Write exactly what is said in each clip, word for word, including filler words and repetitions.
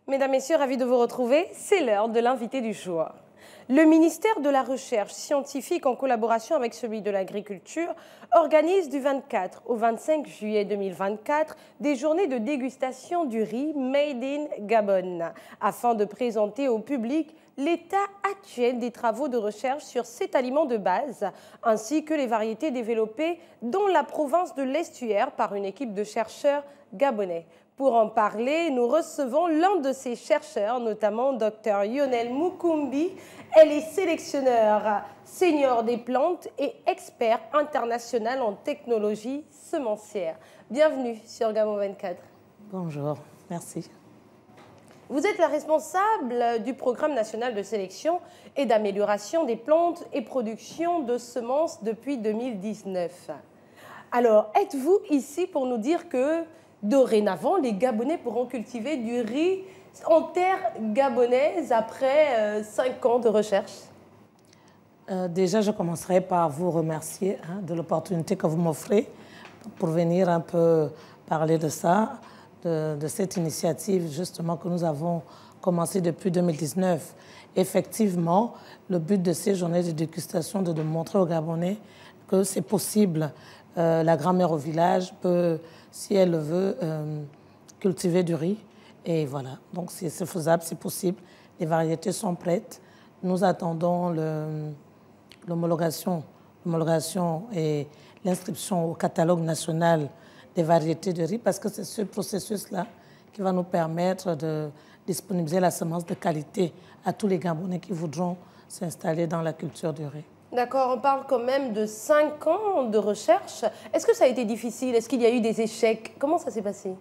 Mesdames, Messieurs, ravi de vous retrouver. C'est l'heure de l'invité du jour. Le ministère de la Recherche scientifique, en collaboration avec celui de l'Agriculture, organise du vingt-quatre au vingt-cinq juillet deux mille vingt-quatre des journées de dégustation du riz Made in Gabon, afin de présenter au public l'état actuel des travaux de recherche sur cet aliment de base, ainsi que les variétés développées dans la province de l'Estuaire par une équipe de chercheurs gabonais. Pour en parler, nous recevons l'un de ces chercheurs, notamment Dr Lionel Mukumbi. Elle est sélectionneur senior des plantes et expert international en technologie semencière. Bienvenue sur Gabon vingt-quatre. Bonjour, merci. Vous êtes la responsable du programme national de sélection et d'amélioration des plantes et production de semences depuis deux mille dix-neuf. Alors, êtes-vous ici pour nous dire que dorénavant, les Gabonais pourront cultiver du riz en terre gabonaise après euh, cinq ans de recherche? euh, Déjà, je commencerai par vous remercier hein, de l'opportunité que vous m'offrez pour venir un peu parler de ça, de, de cette initiative justement que nous avons commencée depuis deux mille dix-neuf. Effectivement, le but de ces journées de dégustation est de montrer aux Gabonais que c'est possible. Euh, la grand-mère au village peut, si elle le veut, euh, cultiver du riz. Et voilà, donc c'est faisable, c'est possible. Les variétés sont prêtes. Nous attendons l'homologation et l'inscription au catalogue national des variétés de riz parce que c'est ce processus-là qui va nous permettre de disponibiliser la semence de qualité à tous les Gabonais qui voudront s'installer dans la culture du riz. D'accord, on parle quand même de cinq ans de recherche. Est-ce que ça a été difficile? Est-ce qu'il y a eu des échecs? Comment ça s'est passé?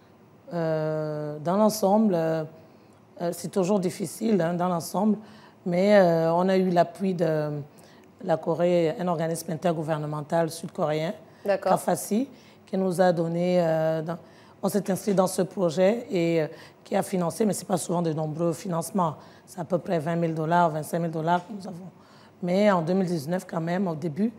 euh, Dans l'ensemble, euh, c'est toujours difficile hein, dans l'ensemble, mais euh, on a eu l'appui de la Corée, un organisme intergouvernemental sud-coréen, CAFACI, qui nous a donné... Euh, dans, on s'est inscrit dans ce projet et euh, qui a financé, mais ce n'est pas souvent de nombreux financements. C'est à peu près vingt mille dollars, vingt-cinq mille dollars que nous avons. Mais en deux mille dix-neuf, quand même, au début,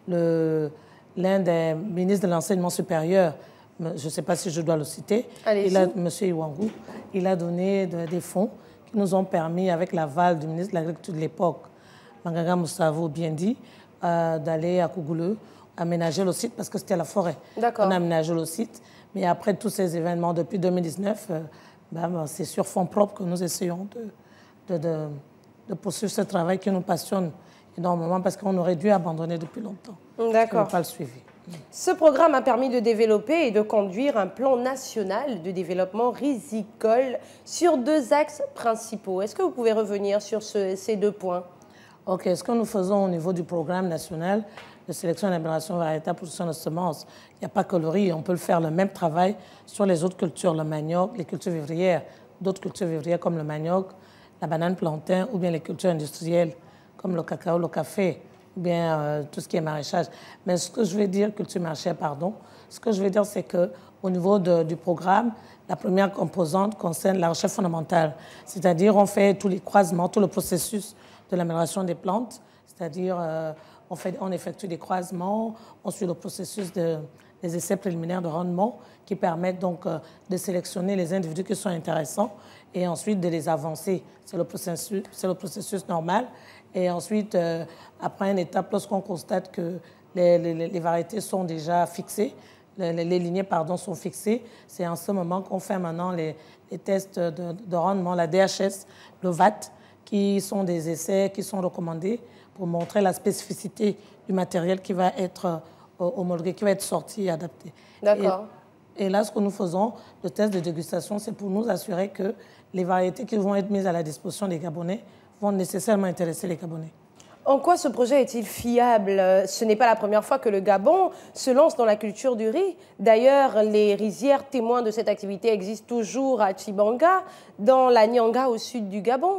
l'un des ministres de l'enseignement supérieur, je ne sais pas si je dois le citer, il a, M. Iwangu, il a donné de, des fonds qui nous ont permis, avec l'aval du ministre de l'Agriculture de l'époque, Mangaga Moussavo Biendi, euh, d'aller à Kougoulou, aménager le site, parce que c'était la forêt. On a aménagé le site. Mais après tous ces événements, depuis deux mille dix-neuf, euh, ben, c'est sur fonds propres que nous essayons de, de, de, de poursuivre ce travail qui nous passionne énormément parce qu'on aurait dû abandonner depuis longtemps. D'accord. On n'a pas le suivi. Ce programme a permis de développer et de conduire un plan national de développement risicole sur deux axes principaux. Est-ce que vous pouvez revenir sur ce, ces deux points? OK. Ce que nous faisons au niveau du programme national de sélection et d'amélioration variétale pour production de semences, il n'y a pas que le riz. On peut le faire le même travail sur les autres cultures, le manioc, les cultures vivrières, d'autres cultures vivrières comme le manioc, la banane plantain ou bien les cultures industrielles comme le cacao, le café, ou bien euh, tout ce qui est maraîchage. Mais ce que je veux dire, culture maraîchère, pardon, ce que je veux dire, c'est qu'au niveau de, du programme, la première composante concerne la recherche fondamentale. C'est-à-dire, on fait tous les croisements, tout le processus de l'amélioration des plantes. C'est-à-dire, euh, on, fait, on effectue des croisements, on suit le processus de, des essais préliminaires de rendement qui permettent donc euh, de sélectionner les individus qui sont intéressants et ensuite de les avancer. C'est le processus, c'est le processus normal. Et ensuite, euh, après une étape, lorsqu'on constate que les, les, les variétés sont déjà fixées, les, les lignées pardon, sont fixées, c'est en ce moment qu'on fait maintenant les, les tests de, de rendement, la D H S, le V A T, qui sont des essais qui sont recommandés pour montrer la spécificité du matériel qui va être euh, homologué, qui va être sorti et adapté. D'accord. Et, et là, ce que nous faisons, le test de dégustation, c'est pour nous assurer que les variétés qui vont être mises à la disposition des Gabonais vont nécessairement intéresser les Gabonais. En quoi ce projet est-il fiable? Ce n'est pas la première fois que le Gabon se lance dans la culture du riz. D'ailleurs, les rizières témoins de cette activité existent toujours à Tchibanga, dans la Nyanga au sud du Gabon.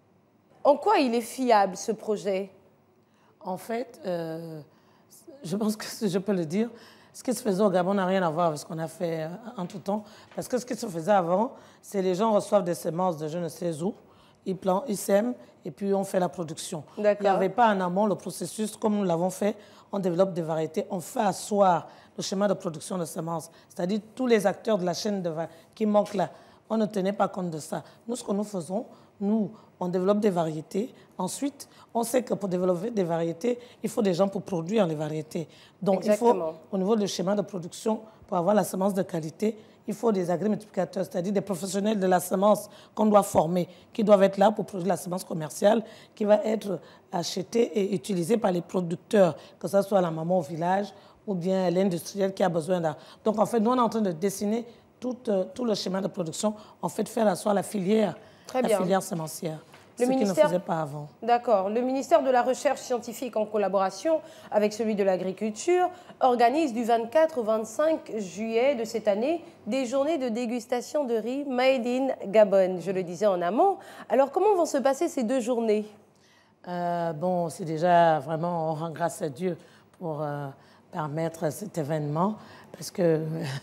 En quoi il est fiable, ce projet? En fait, euh, je pense que je peux le dire, ce qui se faisait au Gabon n'a rien à voir avec ce qu'on a fait en tout temps. Parce que ce qui se faisait avant, c'est les gens reçoivent des semences de je ne sais où, ils plantent, ils sèment, et puis on fait la production. Il n'y avait pas en amont le processus, comme nous l'avons fait, on développe des variétés, on fait asseoir le schéma de production de semences. C'est-à-dire tous les acteurs de la chaîne de qui manquent là, on ne tenait pas compte de ça. Nous, ce que nous faisons, nous, on développe des variétés. Ensuite, on sait que pour développer des variétés, il faut des gens pour produire les variétés. Donc, Exactement. il faut, au niveau du schéma de production, pour avoir la semence de qualité, il faut des agrimultiplicateurs, c'est-à-dire des professionnels de la semence qu'on doit former, qui doivent être là pour produire la semence commerciale, qui va être achetée et utilisée par les producteurs, que ce soit la maman au village ou bien l'industriel qui a besoin d'un. Donc, en fait, nous, on est en train de dessiner tout, euh, tout le schéma de production, en fait, faire asseoir la filière, Très la bien. filière semencière. Le ce ministère... qui ne faisait pas avant. D'accord. Le ministère de la Recherche scientifique, en collaboration avec celui de l'Agriculture, organise du vingt-quatre au vingt-cinq juillet de cette année des journées de dégustation de riz Made in Gabon. Je le disais en amont. Alors, comment vont se passer ces deux journées? euh, Bon, c'est déjà vraiment, on rend grâce à Dieu pour euh, permettre cet événement, parce que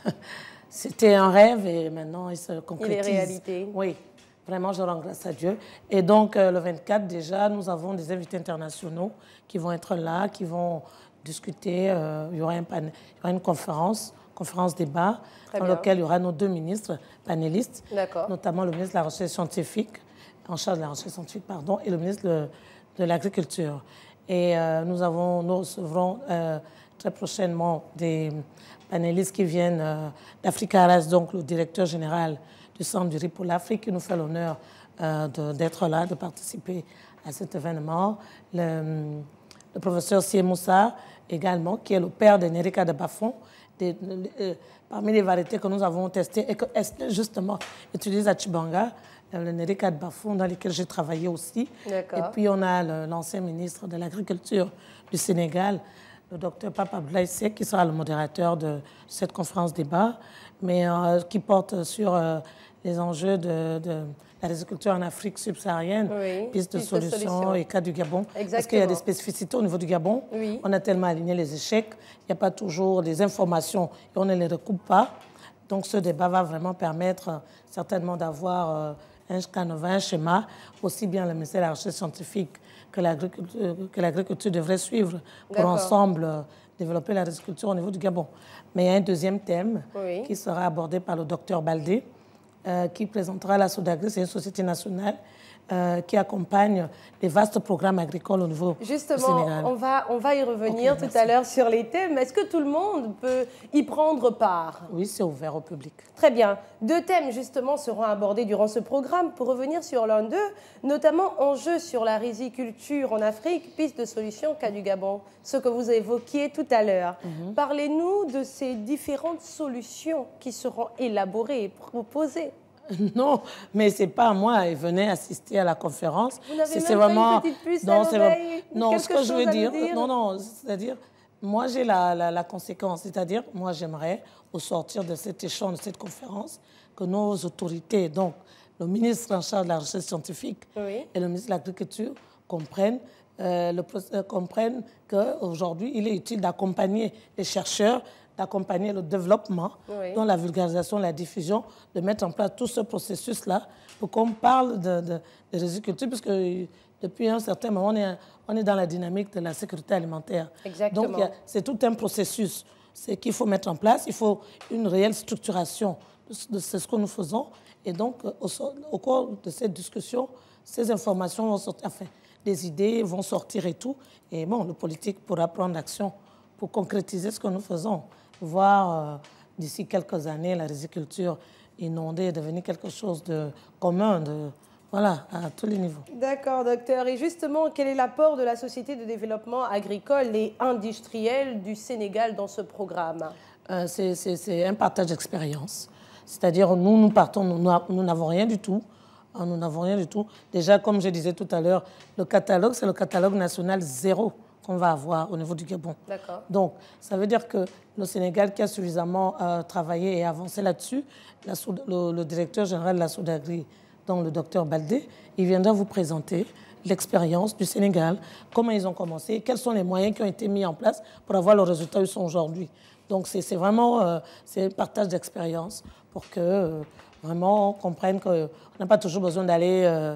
c'était un rêve et maintenant il se concrétise. Il est réalité. Oui. Vraiment, je rends grâce à Dieu. Et donc, euh, le vingt-quatre, déjà, nous avons des invités internationaux qui vont être là, qui vont discuter. Euh, il y aura, un panel, il y aura une conférence, conférence débat, Très dans bien. laquelle il y aura nos deux ministres panélistes, notamment le ministre de la Recherche scientifique, en charge de la recherche scientifique, pardon, et le ministre de, de l'Agriculture. Et euh, nous, avons, nous recevrons euh, très prochainement des panélistes qui viennent euh, d'Africa Ras, donc le directeur général du Centre du riz pour l'Afrique, qui nous fait l'honneur euh, d'être là, de participer à cet événement. Le, le professeur Sie Moussa, également, qui est le père de Nerika de Bafon, des, euh, parmi les variétés que nous avons testées et que Esther, justement, utilise à Tchibanga, euh, le Nerika de Bafon, dans lequel j'ai travaillé aussi. Et puis, on a l'ancien ministre de l'Agriculture du Sénégal, le docteur Papa Blaise, qui sera le modérateur de cette conférence débat, mais euh, qui porte sur euh, les enjeux de, de la riziculture en Afrique subsaharienne, oui, pistes de solutions et cas du Gabon. Exactement. Parce qu'il y a des spécificités au niveau du Gabon. Oui. On a tellement aligné les échecs, il n'y a pas toujours des informations et on ne les recoupe pas. Donc ce débat va vraiment permettre euh, certainement d'avoir euh, un canevas, un schéma, aussi bien le ministère de la Recherche scientifique que l'agriculture devrait suivre pour ensemble euh, développer la riziculture au niveau du Gabon. Mais il y a un deuxième thème oui. qui sera abordé par le docteur Baldé, euh, qui présentera la SODAGRI, c'est une société nationale euh, qui accompagne les vastes programmes agricoles au niveau Justement, du Sénégal. Justement, on va, on va y revenir okay, tout à l'heure sur les thèmes. Est-ce que tout le monde peut y prendre part? Oui, c'est ouvert au public. Très bien. Deux thèmes, justement, seront abordés durant ce programme. Pour revenir sur l'un d'eux, notamment enjeux sur la riziculture en Afrique, piste de solution, cas du Gabon, ce que vous évoquiez tout à l'heure. Mm-hmm. Parlez-nous de ces différentes solutions qui seront élaborées et proposées. Non, mais ce n'est pas à moi. Venez assister à la conférence. Vous n'avez même pas vraiment... une petite puce non, à l'oreille, non, ce que je veux dire, dire, non, non, c'est-à-dire, moi j'ai la, la, la conséquence, c'est-à-dire, moi j'aimerais, au sortir de cet échange, de cette conférence, que nos autorités, donc le ministre en charge de la recherche scientifique oui. et le ministre de l'Agriculture, comprennent, euh, le, euh, comprennent qu'aujourd'hui, il est utile d'accompagner les chercheurs, d'accompagner le développement, oui. dans la vulgarisation, la diffusion, de mettre en place tout ce processus-là pour qu'on parle de, de, de riziculture, puisque depuis un certain moment, on est, on est dans la dynamique de la sécurité alimentaire. Exactement. Donc, c'est tout un processus qu'il faut mettre en place. Il faut une réelle structuration de, de ce que nous faisons. Et donc, au, au cours de cette discussion, ces informations vont sortir, enfin, des idées vont sortir et tout. Et bon, le politique pourra prendre action pour concrétiser ce que nous faisons. Voir euh, d'ici quelques années la riziculture inondée devenir quelque chose de commun, de, voilà, à tous les niveaux. D'accord, docteur. Et justement, quel est l'apport de la Société de développement agricole et industriel du Sénégal dans ce programme? euh, C'est un partage d'expérience. C'est-à-dire, nous, nous partons, nous n'avons rien du tout. Nous n'avons rien du tout. Déjà, comme je disais tout à l'heure, le catalogue, c'est le catalogue national zéro qu'on va avoir au niveau du Gabon. Donc, ça veut dire que le Sénégal, qui a suffisamment euh, travaillé et avancé là-dessus, le, le directeur général de la SODAGRI, donc le docteur Baldé, il viendra vous présenter l'expérience du Sénégal, comment ils ont commencé, quels sont les moyens qui ont été mis en place pour avoir le résultat où ils sont aujourd'hui. Donc, c'est vraiment euh, un partage d'expérience pour que euh, vraiment on comprenne qu'on n'a pas toujours besoin d'aller euh,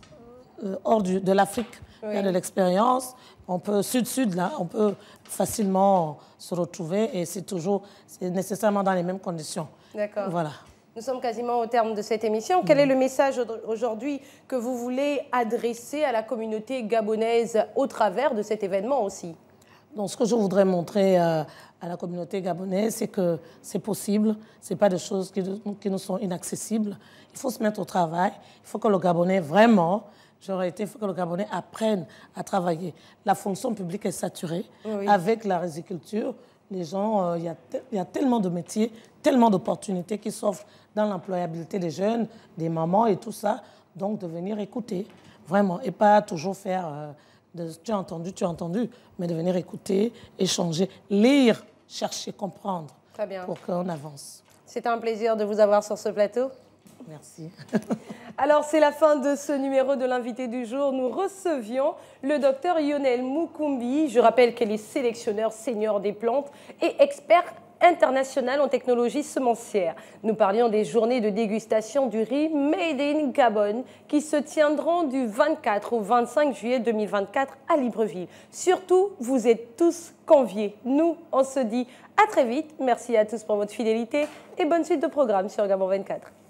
hors du, de l'Afrique. Oui. Il y a de l'expérience. On peut, sud-sud, là, on peut facilement se retrouver et c'est toujours, c'est nécessairement dans les mêmes conditions. D'accord. Voilà. Nous sommes quasiment au terme de cette émission. Quel est le message aujourd'hui que vous voulez adresser à la communauté gabonaise au travers de cet événement aussi? Donc, ce que je voudrais montrer euh, à la communauté gabonaise, c'est que c'est possible. Ce n'est pas des choses qui, qui nous sont inaccessibles. Il faut se mettre au travail. Il faut que le Gabonais, vraiment, j'aurais été, il faut que le Gabonais apprenne à travailler. La fonction publique est saturée. Oui. Avec la riziculture, les gens, il euh, y, y a tellement de métiers, tellement d'opportunités qui s'offrent dans l'employabilité des jeunes, des mamans et tout ça. Donc, de venir écouter, vraiment, et pas toujours faire euh, de « tu as entendu, tu as entendu », mais de venir écouter, échanger, lire, chercher, comprendre. Très bien. Pour qu'on avance. C'est un plaisir de vous avoir sur ce plateau. Merci. Alors, c'est la fin de ce numéro de l'invité du jour. Nous recevions le docteur Lionel Mukumbi. Je rappelle qu'elle est sélectionneur senior des plantes et expert international en technologie semencière. Nous parlions des journées de dégustation du riz Made in Gabon qui se tiendront du vingt-quatre au vingt-cinq juillet deux mille vingt-quatre à Libreville. Surtout, vous êtes tous conviés. Nous, on se dit à très vite. Merci à tous pour votre fidélité et bonne suite de programme sur Gabon vingt-quatre.